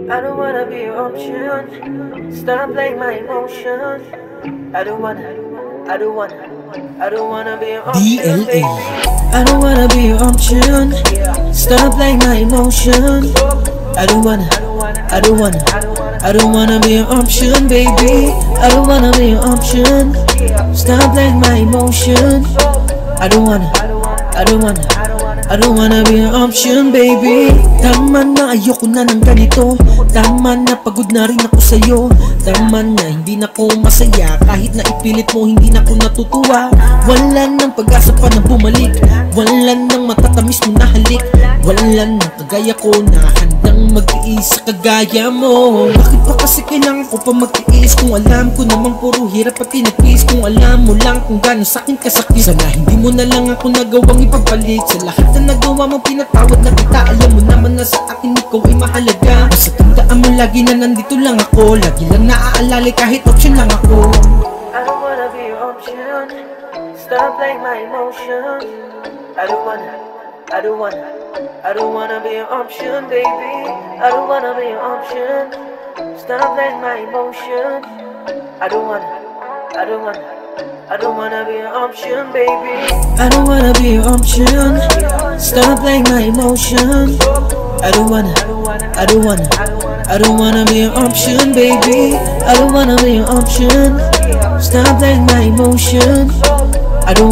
I don't wanna be your option. Stop playing my emotions. I don't wanna be your option, baby. I don't wanna be your option. Stop playing my emotions. I don't wanna be your option, baby. I don't wanna be your option. Stop playing my emotions. I don't wanna be your option, baby. Tama na, ayoko na ng ganito. Tama na, pagod na rin ako sa'yo. Tama na, hindi na ko masaya. Kahit na ipilit mo, hindi na ko natutuwa. Wala nang pag-asa pa na bumalik. Wala nang matatamis mo na halik. Wala nang kagaya ko na handang mag-iisa kagaya mo. Bakit pa kasi kailangan ko pa mag-iis? Kung alam ko namang puro hirap at tinipis. Kung alam mo lang kung gano'n sa'kin kasakit. Sana hindi mo na lang ako nagawang ipagpalit. Sa lahat na nagawa mo pinatawad na kita. Alam mo naman na sa akin ikaw ay mahalaga. Basta tandaan mo lagi na nandito lang ako. Lagi lang naaalala kahit option lang ako. I don't wanna be your option. Stop playing my emotions. I don't wanna be your option, baby. I don't wanna be your option. Stop playing my emotions. I don't wanna be your option, baby. I don't wanna be your option. Stop playing my emotions. I don't wanna be your option, baby. I don't wanna be your option. Stop playing my emotions. I don't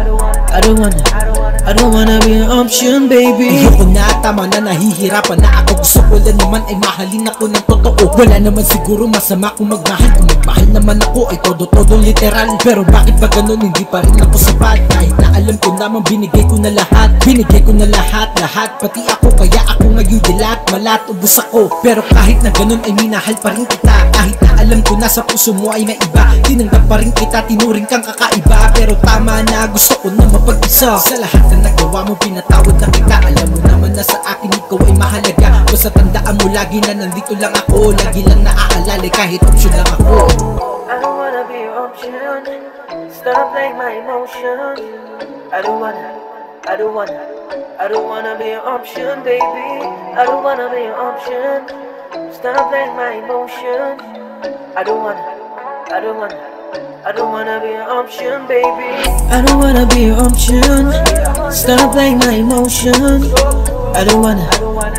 wanna be your option, baby. Ayoko na, tama na, nahihirapan na ako. Gusto ko lang naman ay mahalin ako ng totoo. Wala naman siguro masama kung magmahal. Kung magmahal naman ako ay todo-todo literal. Pero bakit ba ganun, hindi pa rin ako sapat? Kahit na alam ko naman binigay ko na lahat. Binigay ko na lahat, pati ako. Kaya ako ngayon dilat, malat, ubus ako. Pero kahit na ganun ay minahal pa rin kita. Kahit na alam ko na sa puso mo ay may iba. Tinanggap pa rin kita, tinuring kang kakaiba. Pero tama na, gusto ko na mapag-isa. Sa lahat na nagawa mo, pinatawad na kita. Alam mo naman na sa akin ikaw ay mahalaga. Basta tandaan mo lagi na nandito lang ako. Lagi lang naaalala kahit option lang ako. I don't wanna be your option. Stop playing my emotions. I don't wanna be your option, baby. I don't wanna be your option. Stop playing my emotions. I don't wanna be your option, baby. I don't wanna be your option. Stop playing my emotions. I don't wanna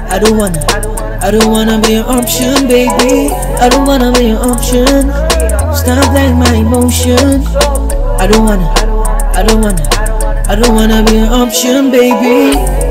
be your option, baby. I don't wanna be your option. Stop playing my emotions. I don't wanna be your option, baby.